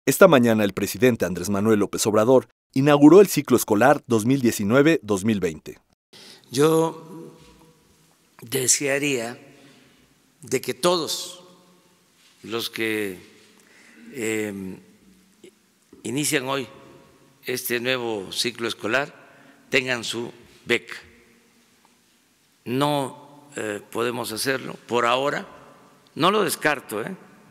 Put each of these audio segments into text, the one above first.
Esta mañana el presidente Andrés Manuel López Obrador inauguró el ciclo escolar 2019-2020. Yo desearía de que todos los que inician hoy este nuevo ciclo escolar tengan su beca. No podemos hacerlo por ahora, no lo descarto,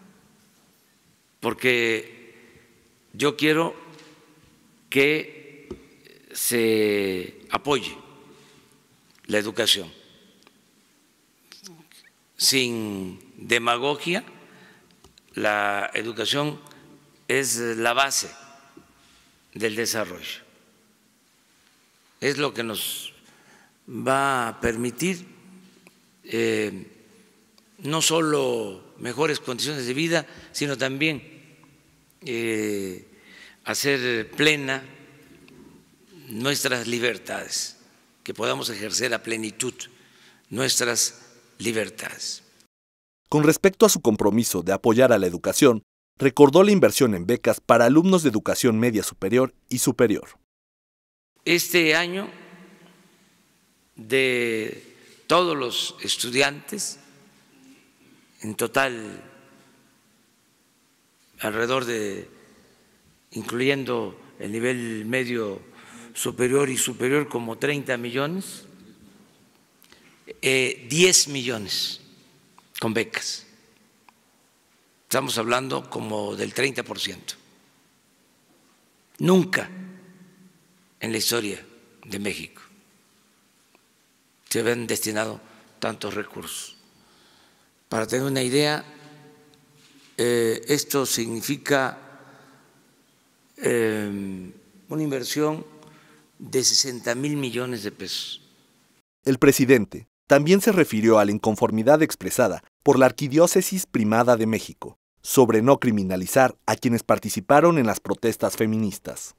porque yo quiero que se apoye la educación sin demagogia. La educación es la base del desarrollo, es lo que nos va a permitir no solo mejores condiciones de vida, sino también hacer plena nuestras libertades, que podamos ejercer a plenitud nuestras libertades. Con respecto a su compromiso de apoyar a la educación, recordó la inversión en becas para alumnos de educación media superior y superior. Este año, de todos los estudiantes, en total alrededor de, incluyendo el nivel medio superior y superior, como 30 millones, 10 millones con becas. Estamos hablando como del 30%. Nunca en la historia de México se habían destinado tantos recursos. Para tener una idea, esto significa una inversión de 60,000 millones de pesos. El presidente también se refirió a la inconformidad expresada por la Arquidiócesis Primada de México sobre no criminalizar a quienes participaron en las protestas feministas.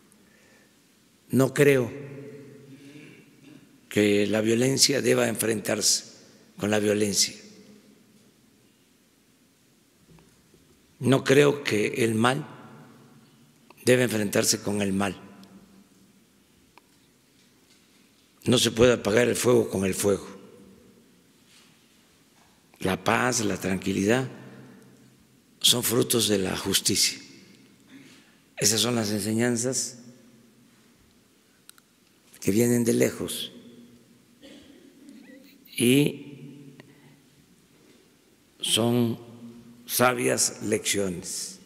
No creo que la violencia deba enfrentarse con la violencia. No creo que el mal debe enfrentarse con el mal. No se puede apagar el fuego con el fuego. La paz, la tranquilidad son frutos de la justicia. Esas son las enseñanzas que vienen de lejos y son sabias lecciones.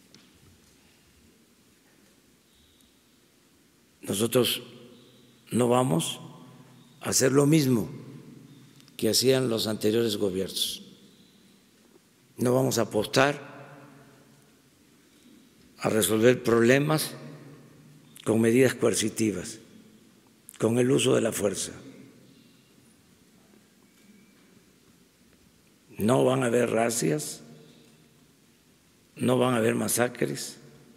Nosotros no vamos a hacer lo mismo que hacían los anteriores gobiernos. No vamos a apostar a resolver problemas con medidas coercitivas, con el uso de la fuerza. No van a haber racias, no van a haber masacres,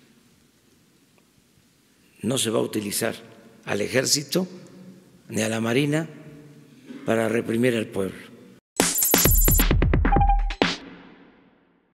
no se va a utilizar al ejército ni a la marina para reprimir al pueblo.